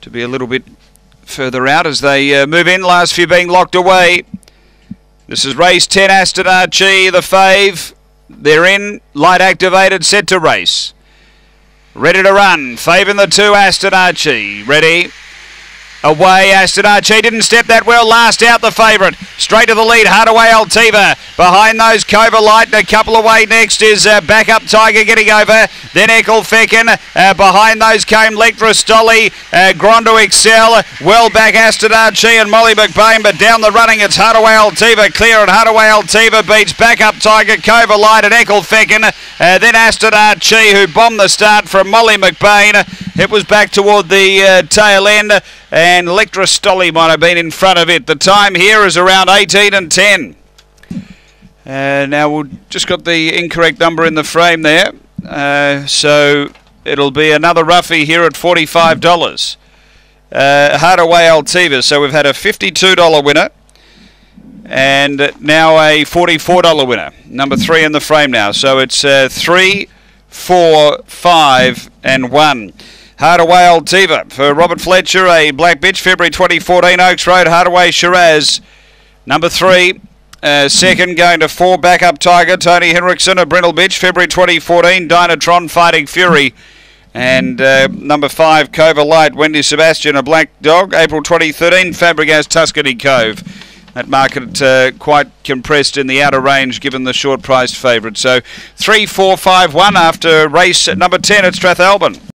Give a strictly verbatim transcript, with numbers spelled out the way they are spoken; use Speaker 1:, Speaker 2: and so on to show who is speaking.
Speaker 1: to be a little bit further out as they uh, move in. Last few being locked away. This is race ten, Aston Archie, the fave. They're in, light activated, set to race. Ready to run. Favouring the two, Aston Archie. Ready. Away, Aston Archie didn't step that well. Last out, the favourite. Straight to the lead, Hardaway Altiva. Behind those, Cova Light. And a couple away next is uh, Backup Tiger getting over. Then Eckelfecken. Uh, behind those came Lectra Stolly. Uh, Grondo Excel. Well back, Aston Archie and Molly McBain. But down the running, it's Hardaway Altiva. Clear, and Hardaway Altiva beats Backup Tiger, Cova Light and Eckelfecken. Uh, then Aston Archie, who bombed the start from Molly McBain. It was back toward the uh, tail end. And Lectra Stolly might have been in front of it. The time here is around eighteen and ten. Uh, now we've just got the incorrect number in the frame there. Uh, so it'll be another roughie here at forty-five dollars. Uh, Hardaway Altiva. So we've had a fifty-two dollar winner. And now a forty-four dollar winner. Number three in the frame now. So it's uh, three, four, five and one. Hardaway Altiva for Robert Fletcher, a black bitch, February twenty fourteen, Oaks Road, Hardaway Shiraz. Number three, uh, second going to four, Backup Tiger, Tony Henriksen, a brindle bitch, February twenty fourteen, Dynatron Fighting Fury. And uh, number five, Cova Light, Wendy Sebastian, a black dog, April twenty thirteen, Fabregas Tuscany Cove. That market uh, quite compressed in the outer range given the short priced favourite. So three, four, five, one after race number ten at Strathalbyn.